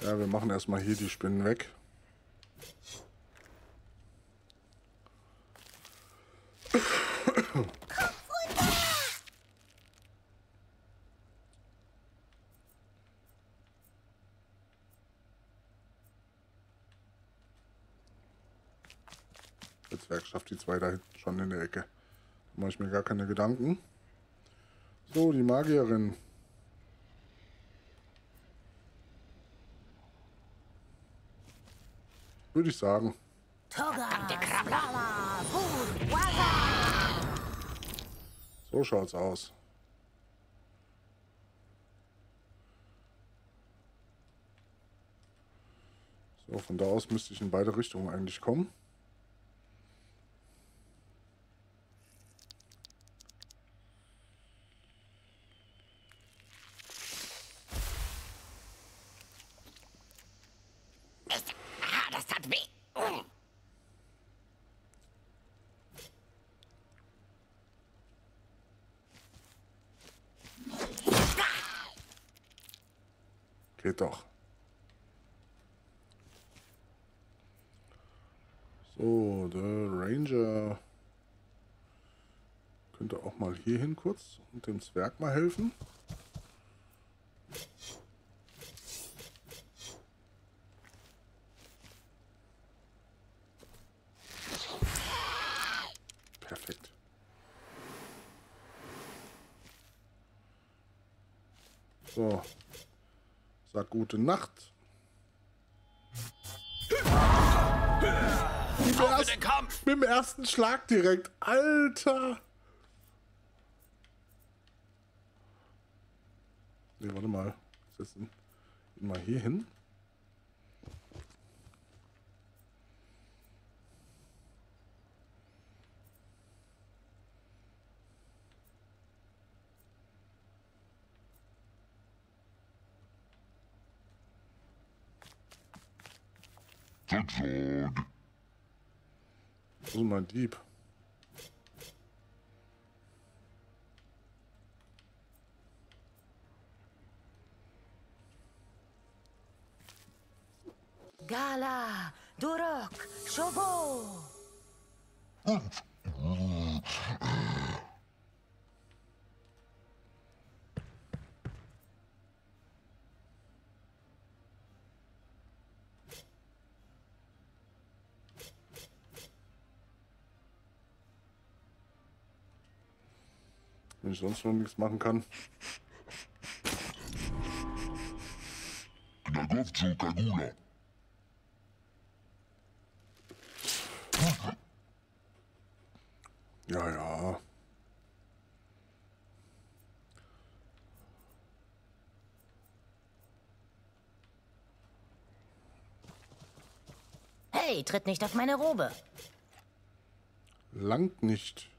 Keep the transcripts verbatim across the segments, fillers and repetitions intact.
Ja, wir machen erstmal hier die Spinnen weg. Der Zwerg schafft die zwei da hinten schon in der Ecke. Da mache ich mir gar keine Gedanken. So, die Magierin. Würde ich sagen. So schaut's aus. So, von da aus müsste ich in beide Richtungen eigentlich kommen. Das tat weh. Oh. Geht doch. So, der Ranger könnte auch mal hier hin kurz und dem Zwerg mal helfen. Perfekt. So, sag gute Nacht. Mit dem, ersten, mit dem ersten Schlag direkt. Alter! Ne, warte mal. Setzen ihn mal hier hin. Wo ist mein Dieb? Gala, Durok, Shobo. Wenn ich sonst noch nichts machen kann. Nagovcu Kagula. Ja, ja. Hey, tritt nicht auf meine Robe. Langt nicht.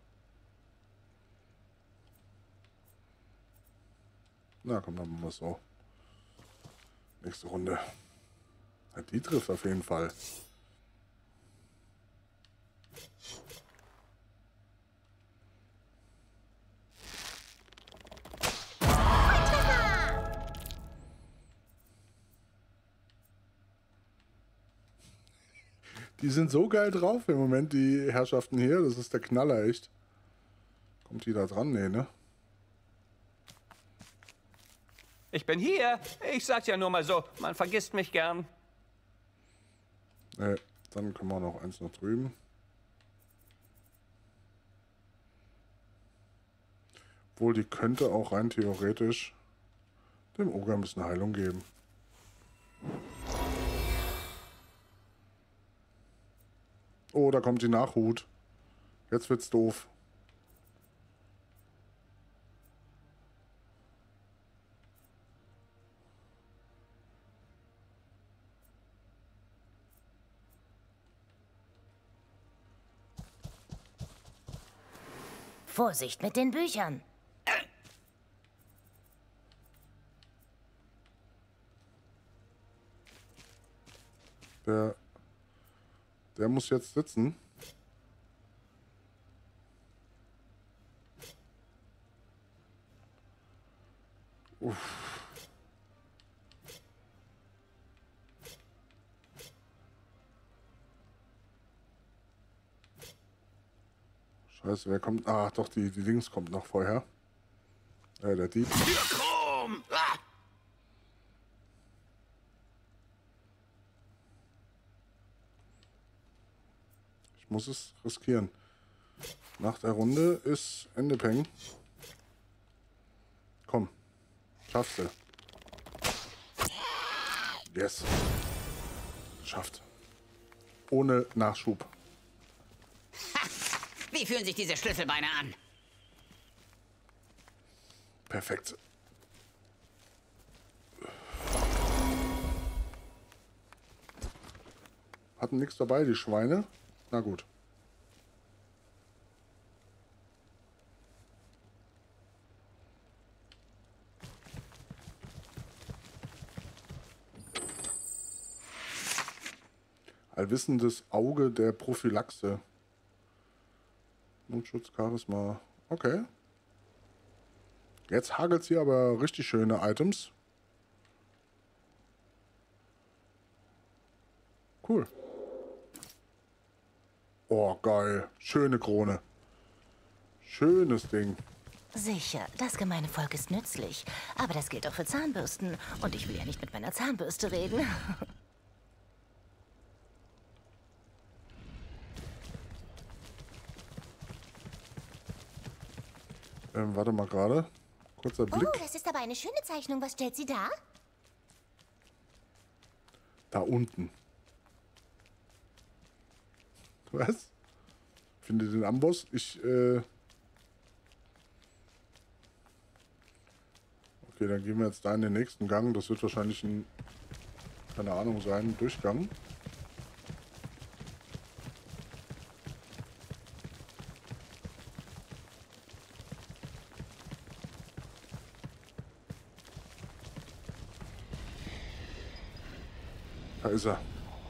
Na komm, dann machen wir es so. Nächste Runde. Ja, die trifft auf jeden Fall. Die sind so geil drauf im Moment, die Herrschaften hier. Das ist der Knaller, echt. Kommt die da dran? Nee, ne? Ich bin hier. Ich sag's ja nur mal so. Man vergisst mich gern. Nee, dann können wir noch eins nach drüben. Obwohl, die könnte auch rein theoretisch dem Oger ein bisschen Heilung geben. Oh, da kommt die Nachhut. Jetzt wird's doof. Vorsicht mit den Büchern. Der, der muss jetzt sitzen. Uff. Scheiße, wer kommt? Ah, doch, die, die Links kommt noch vorher. Äh, der Dieb. Für Chrom! Ah! Ich muss es riskieren. Nach der Runde ist Ende Peng. Komm. Schaffst du. Yes. Schafft. Ohne Nachschub. Ha! Wie fühlen sich diese Schlüsselbeine an? Perfekt. Hatten nichts dabei, die Schweine. Na gut. Allwissendes Auge der Prophylaxe. Mundschutz, Charisma. Okay. Jetzt hagelt hier aber richtig schöne Items. Cool. Oh, geil. Schöne Krone. Schönes Ding. Sicher, das gemeine Volk ist nützlich. Aber das gilt auch für Zahnbürsten. Und ich will ja nicht mit meiner Zahnbürste reden. Ähm, warte mal gerade. Kurzer Blick. Oh, das ist aber eine schöne Zeichnung. Was stellt sie da? Da unten. Was? Finde den Amboss. Ich, äh... Okay, dann gehen wir jetzt da in den nächsten Gang. Das wird wahrscheinlich ein, keine Ahnung sein, ein Durchgang. Da ist er.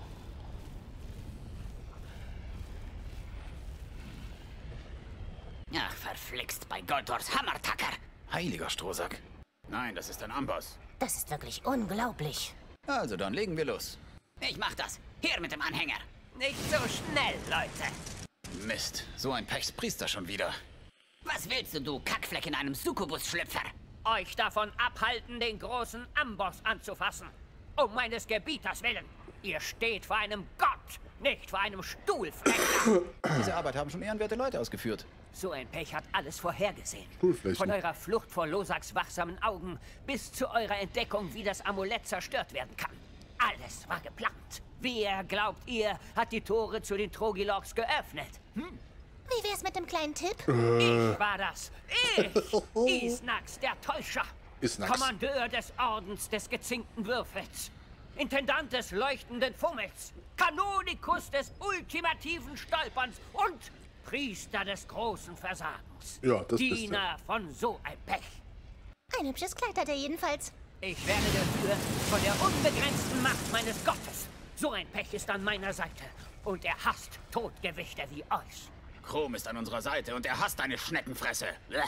Ach, verflixt bei Goldors Hammertacker. Heiliger Strohsack. Nein, das ist ein Amboss. Das ist wirklich unglaublich. Also, dann legen wir los. Ich mach das. Hier mit dem Anhänger. Nicht so schnell, Leute. Mist, so ein Pechspriester schon wieder. Was willst du, du Kackfleck in einem Succubus-Schlüpfer? Euch davon abhalten, den großen Amboss anzufassen. Um meines Gebieters willen. Ihr steht vor einem Gott, nicht vor einem Stuhlflechter. Diese Arbeit haben schon ehrenwerte Leute ausgeführt. So ein Pech hat alles vorhergesehen. Stuhlflächen. Von eurer Flucht vor Losaks wachsamen Augen bis zu eurer Entdeckung, wie das Amulett zerstört werden kann. Alles war geplant. Wer, glaubt ihr, hat die Tore zu den Trogiloks geöffnet? Hm? Wie wär's mit dem kleinen Tipp? Ich war das. Ich! Isnax, der Täuscher. Isnax. Kommandeur des Ordens des gezinkten Würfels. Intendant des leuchtenden Fummels. Kanonikus des ultimativen Stolperns und Priester des großen Versagens. Ja, das bist du. Diener von so ein Pech. Ein hübsches Kleid hat er jedenfalls. Ich werde dafür von der unbegrenzten Macht meines Gottes. So ein Pech ist an meiner Seite. Und er hasst Todgewichte wie euch. Chrom ist an unserer Seite und er hasst eine Schneckenfresse. Bleh.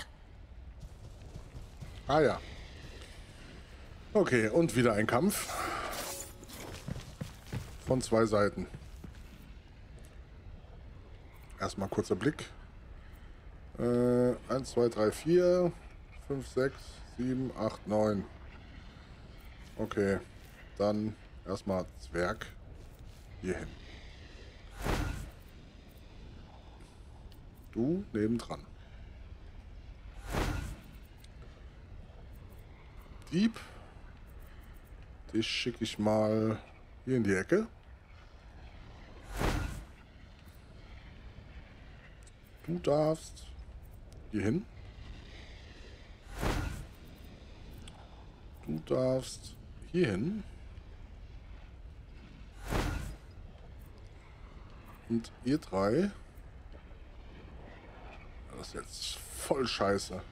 Ah ja. Okay, und wieder ein Kampf. Von zwei Seiten. Erstmal kurzer Blick. Äh, eins, zwei, drei, vier, fünf, sechs, sieben, acht, neun. Okay, dann erstmal Zwerg hier hin. Du nebendran. Dieb. Dich schicke ich mal hier in die Ecke. Du darfst hier hin. Du darfst hier hin. Und ihr drei. Das ist jetzt voll scheiße.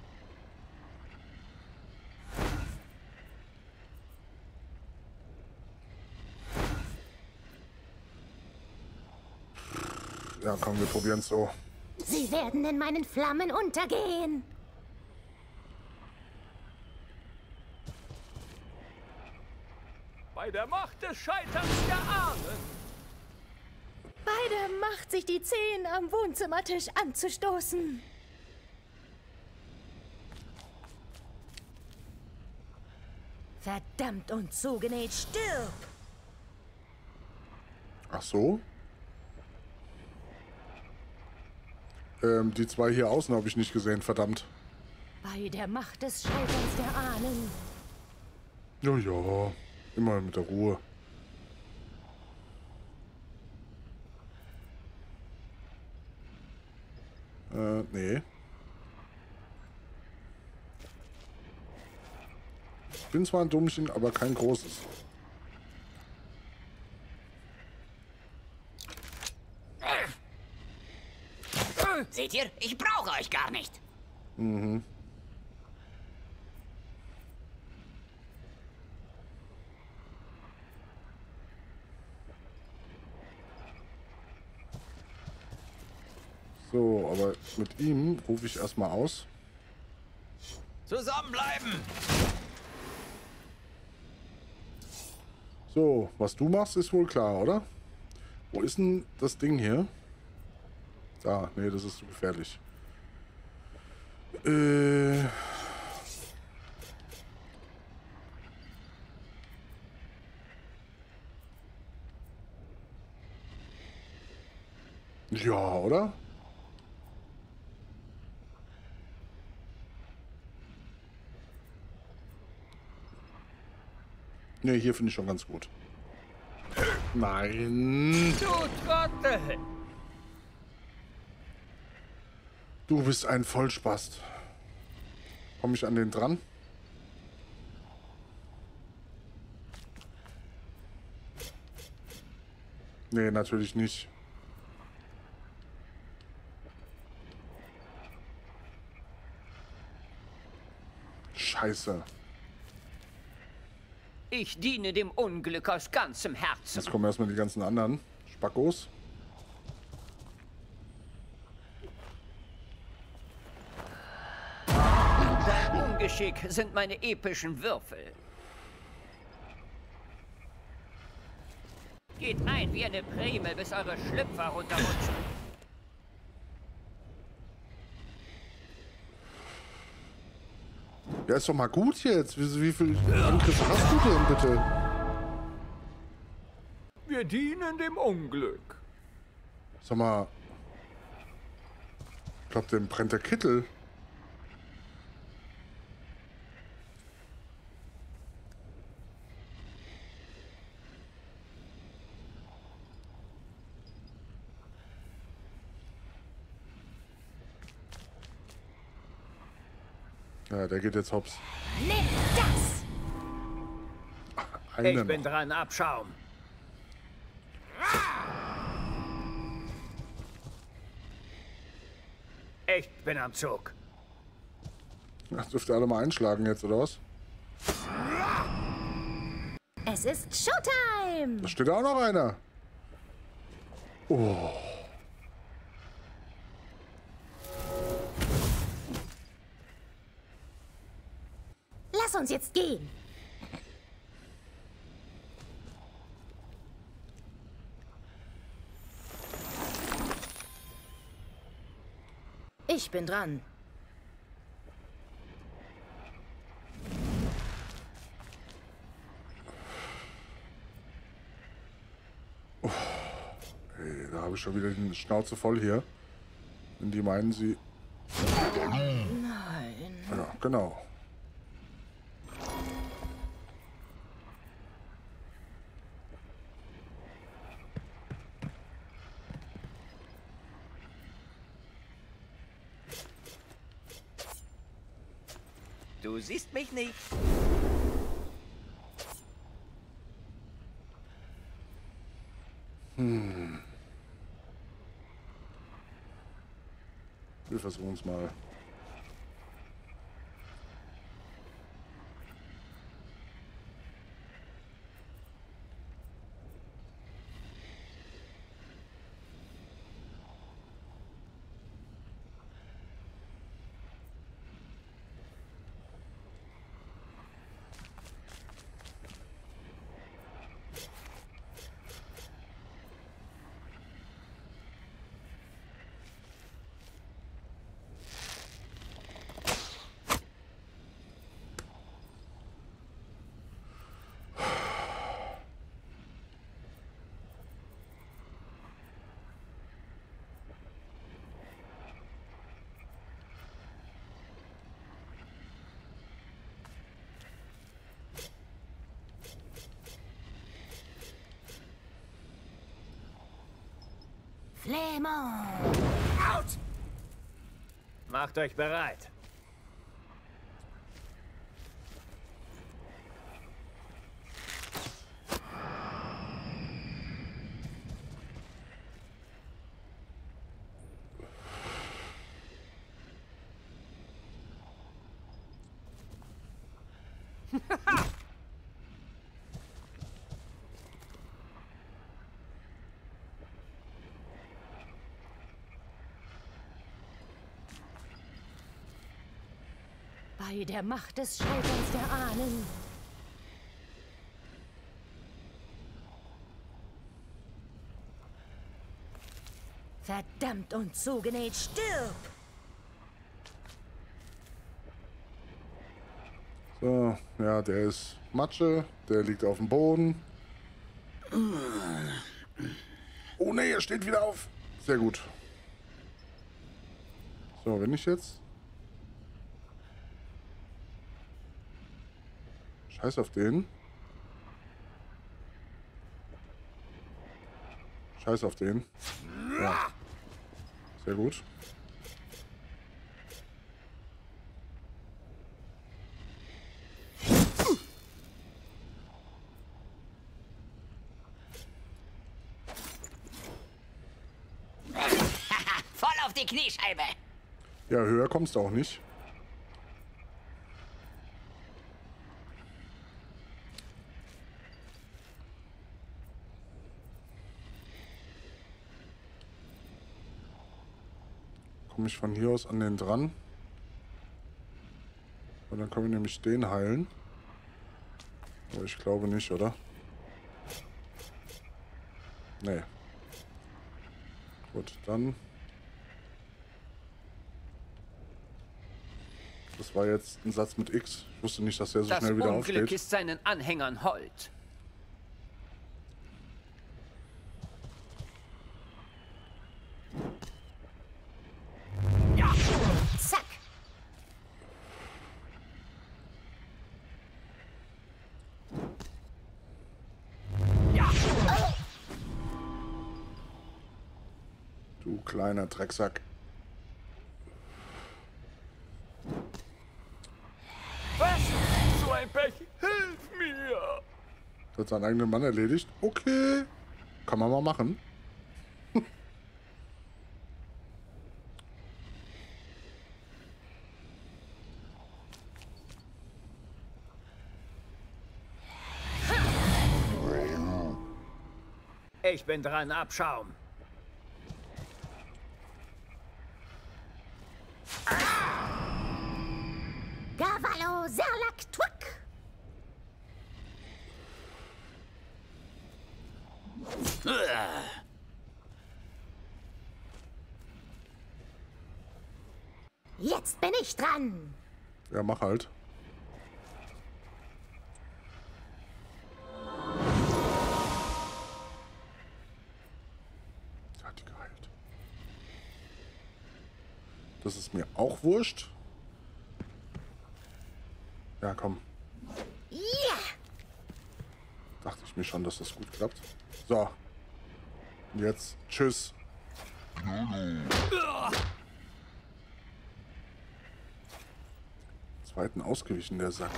Ja, komm, wir probieren es so. Sie werden in meinen Flammen untergehen. Bei der Macht des Scheiterns der Armen. Bei der macht sich die Zehen am Wohnzimmertisch anzustoßen? Verdammt und zugenäht, stirb! Ach so? Ähm, die zwei hier außen habe ich nicht gesehen, verdammt. Bei der Macht des Scheiterns der Ahnen. Ja, ja. Immer mit der Ruhe. Äh, nee. Ich bin zwar ein Dummchen, aber kein großes. Seht ihr? Ich brauche euch gar nicht. Mhm. So, aber mit ihm rufe ich erstmal aus. Zusammenbleiben! So, was du machst, ist wohl klar, oder? Wo ist denn das Ding hier? Da, nee, das ist zu gefährlich. Äh... Ja, oder? Ne, hier finde ich schon ganz gut. Nein. Du Trottel! Du bist ein Vollspast. Komm ich an den dran? Nee, natürlich nicht. Scheiße. Ich diene dem Unglück aus ganzem Herzen. Jetzt kommen erstmal die ganzen anderen Spackos. Dein Ungeschick sind meine epischen Würfel. Geht rein wie eine Prämie, bis eure Schlüpfer runterrutschen. Ja, ist doch mal gut jetzt. Wie, wie viel Angriffe hast du denn bitte? Wir dienen dem Unglück. Sag mal. Ich glaube, dem brennt der Kittel. Ja, der geht jetzt hops. Nimm das! Eine Ich bin noch. dran, Abschaum. Ich bin am Zug. Das dürft ihr alle mal einschlagen jetzt, oder was? Es ist Showtime! Da steht auch noch einer. Oh. Lass uns jetzt gehen. Ich bin dran. Ey, da habe ich schon wieder die Schnauze voll hier. Wenn die meinen, sie... Nein. Ja, genau. Du siehst mich nicht. Hm. Wir versuchen es mal. Flämon! Out! Macht euch bereit. Bei der Macht des Scheiterns der Ahnen. Verdammt und zugenäht, stirb! So, ja, der ist Matsche, der liegt auf dem Boden. Oh ne, er steht wieder auf. Sehr gut. So, wenn ich jetzt... Scheiß auf den. Scheiß auf den. Ja. Sehr gut. Voll auf die Kniescheibe. Ja, höher kommst du auch nicht. Komme ich von hier aus an den dran. Und dann können wir nämlich den heilen. Aber ich glaube nicht, oder? Nee. Gut, dann... Das war jetzt ein Satz mit X. Ich wusste nicht, dass der so Das schnell wieder Unglück aufsteht. ist seinen Anhängern hold. Zack! Du kleiner Drecksack. Was? So ein Pech. Hilf mir! Hat seinen eigenen Mann erledigt? Okay. Kann man mal machen. Ich bin dran, Abschaum. Gavalo Serlak Twak! Jetzt bin ich dran! Ja, mach halt. Hat die geheilt. Das ist mir auch wurscht. Ja, komm. Ja! Dachte ich mir schon, dass das gut klappt. So. Und jetzt tschüss. Zweiten ausgewichen, der Sack.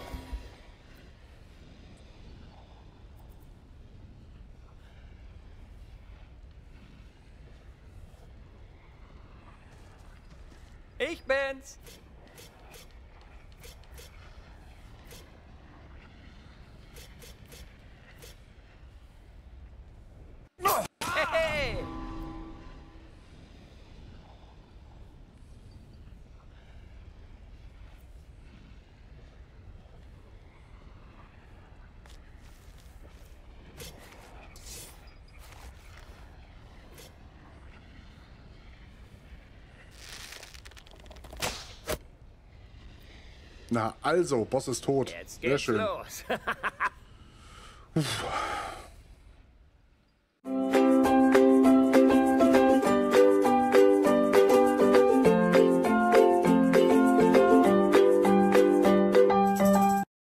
Ich bin's. Hey! Na, also, Boss ist tot. Jetzt Sehr geht's schön. los. Uff.